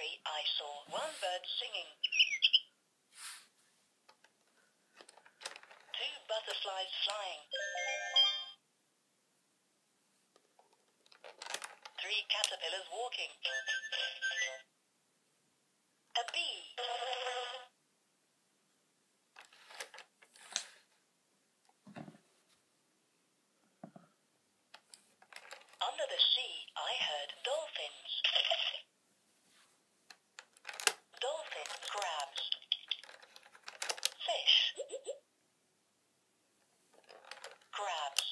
tree, I saw one bird singing, 2 butterflies flying, 3 caterpillars walking, a bee. Under the sea, I heard dolphins. Dolphins, crabs, fish, crabs,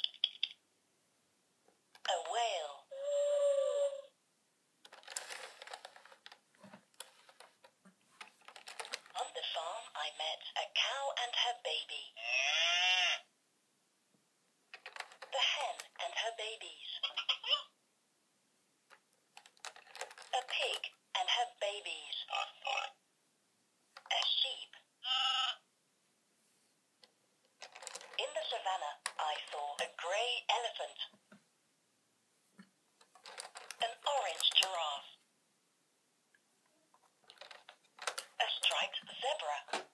a whale. On the farm, I met a cow and her baby, the hen and her babies, a pig and her babies, a sheep. In the savannah, I saw a grey elephant, an orange giraffe, a striped zebra,